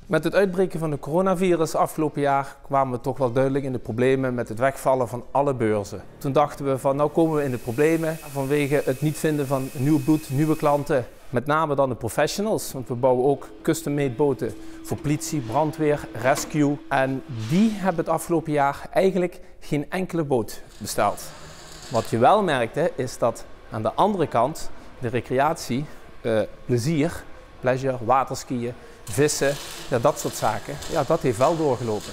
Met het uitbreken van de coronavirus afgelopen jaar kwamen we toch wel duidelijk in de problemen met het wegvallen van alle beurzen. Toen dachten we van nou komen we in de problemen vanwege het niet vinden van nieuw bloed, nieuwe klanten. Met name dan de professionals, want we bouwen ook custom-made boten voor politie, brandweer, rescue. En die hebben het afgelopen jaar eigenlijk geen enkele boot besteld. Wat je wel merkte is dat aan de andere kant de recreatie, pleasure, waterskiën, vissen, ja, dat soort zaken, ja, dat heeft wel doorgelopen.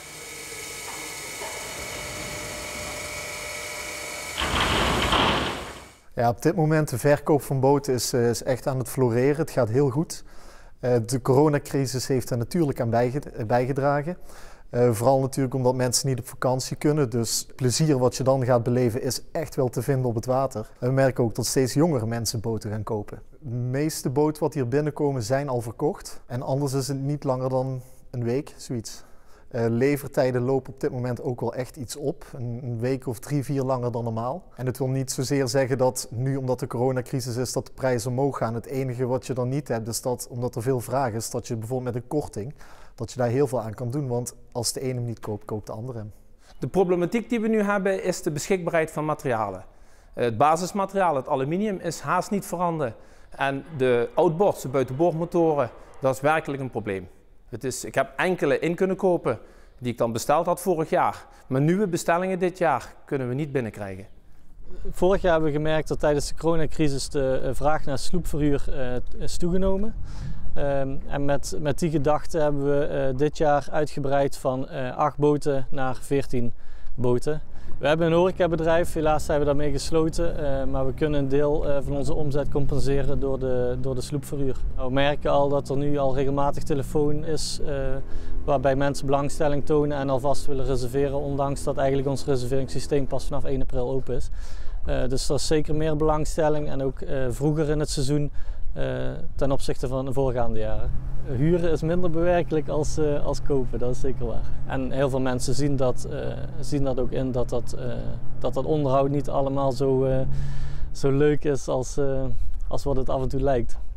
Ja, op dit moment de verkoop van boten is echt aan het floreren. Het gaat heel goed. De coronacrisis heeft er natuurlijk aan bijgedragen. Vooral natuurlijk omdat mensen niet op vakantie kunnen. Dus het plezier wat je dan gaat beleven is echt wel te vinden op het water. En we merken ook dat steeds jongere mensen boten gaan kopen. De meeste boten wat hier binnenkomen zijn al verkocht. En anders is het niet langer dan een week, zoiets. Levertijden lopen op dit moment ook wel echt iets op. Een week of 3, 4 langer dan normaal. En het wil niet zozeer zeggen dat nu, omdat de coronacrisis is, dat de prijzen omhoog gaan. Het enige wat je dan niet hebt, is dat, omdat er veel vraag is, dat je bijvoorbeeld met een korting, dat je daar heel veel aan kan doen. Want als de ene hem niet koopt, koopt de andere hem. De problematiek die we nu hebben is de beschikbaarheid van materialen. Het basismateriaal, het aluminium, is haast niet voorhanden. En de outboards, de buitenboordmotoren, dat is werkelijk een probleem. Ik heb enkele in kunnen kopen die ik dan besteld had vorig jaar. Maar nieuwe bestellingen dit jaar kunnen we niet binnenkrijgen. Vorig jaar hebben we gemerkt dat tijdens de coronacrisis de vraag naar sloepverhuur is toegenomen. En met die gedachte hebben we dit jaar uitgebreid van 8 boten naar 14 boten. We hebben een horecabedrijf, helaas zijn we daarmee gesloten, maar we kunnen een deel van onze omzet compenseren door de sloepverhuur. We merken al dat er nu al regelmatig telefoon is waarbij mensen belangstelling tonen en alvast willen reserveren, ondanks dat eigenlijk ons reserveringssysteem pas vanaf 1 april open is. Dus er is zeker meer belangstelling en ook vroeger in het seizoen ten opzichte van de voorgaande jaren. Huren is minder bewerkelijk als kopen, dat is zeker waar. En heel veel mensen zien dat ook in dat onderhoud niet allemaal zo leuk is als wat het af en toe lijkt.